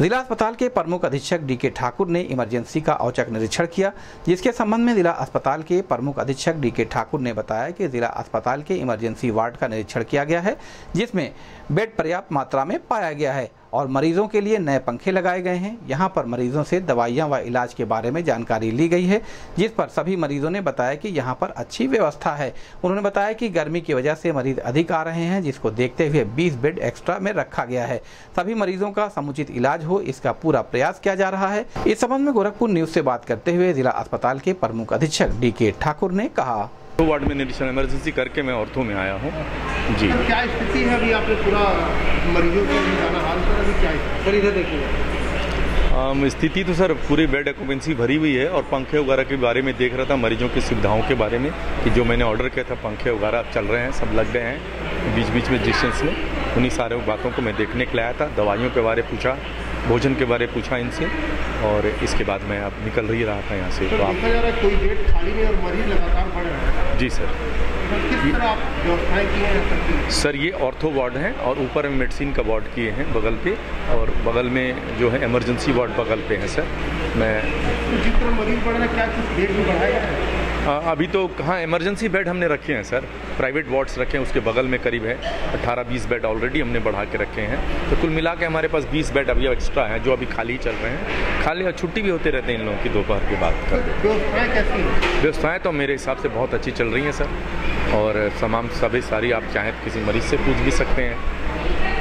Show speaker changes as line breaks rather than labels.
जिला अस्पताल के प्रमुख अधीक्षक डी.के. ठाकुर ने इमरजेंसी का औचक निरीक्षण किया, जिसके संबंध में जिला अस्पताल के प्रमुख अधीक्षक डी.के. ठाकुर ने बताया कि जिला अस्पताल के इमरजेंसी वार्ड का निरीक्षण किया गया है, जिसमें बेड पर्याप्त मात्रा में पाया गया है और मरीजों के लिए नए पंखे लगाए गए हैं। यहां पर मरीजों से दवाइयां व इलाज के बारे में जानकारी ली गई है, जिस पर सभी मरीजों ने बताया कि यहां पर अच्छी व्यवस्था है। उन्होंने बताया कि गर्मी की वजह से मरीज अधिक आ रहे हैं, जिसको देखते हुए 20 बेड एक्स्ट्रा में रखा गया है। सभी मरीजों का समुचित इलाज हो, इसका पूरा प्रयास किया जा रहा है। इस संबंध में गोरखपुर न्यूज से बात करते हुए जिला अस्पताल के प्रमुख अधीक्षक डी.के. ठाकुर ने कहा,
वार्ड में निरीक्षण इमरजेंसी करके मैं ऑर्थो में आया हूँ जी।
सर, क्या स्थिति है अभी? आपने पूरा मरीजों को जाना हाल सर, अभी क्या है सर? इधर देखिए।
स्थिति तो सर पूरी बेड ऑक्यूपेंसी भरी हुई है और पंखे वगैरह के बारे में देख रहा था, मरीजों की सुविधाओं के बारे में कि जो मैंने ऑर्डर किया था पंखे वगैरह चल रहे हैं, सब लग गए हैं बीच बीच में डिस्टेंस में। उन्हीं सारे बातों को मैं देखने के लिए आया था। दवाइयों के बारे पूछा, भोजन के बारे पूछा इनसे और इसके बाद मैं अब निकल ही रहा था यहाँ से।
तो आप देखा जा रहा है कोई बेड खाली नहीं और मरीज लगातार बढ़ रहे हैं।
जी सर।
किस तरह आप व्यवस्थाएं किए हैं
सर? ये ऑर्थो वार्ड है और ऊपर में मेडिसिन का वार्ड किए हैं बगल पे, और बगल में जो है इमरजेंसी वार्ड बगल पे है सर। मैं
तो जिस तरह मरीज बढ़ रहे हैं, क्या कुछ बेड भी बढ़ाया है?
अभी तो कहाँ इमरजेंसी बेड हमने रखे हैं सर, प्राइवेट वार्ड्स रखे हैं, उसके बगल में करीब है 18-20 बेड ऑलरेडी हमने बढ़ा के रखे हैं। तो कुल मिला के हमारे पास 20 बेड अभी एक्स्ट्रा हैं जो अभी खाली चल रहे हैं। खाली और छुट्टी भी होते रहते हैं इन लोगों की दोपहर के बाद।
व्यवस्थाएं कैसी हैं?
व्यवस्थाएँ तो मेरे हिसाब से बहुत अच्छी चल रही हैं सर, और तमाम सभी सारी आप चाहें किसी मरीज से पूछ भी सकते हैं।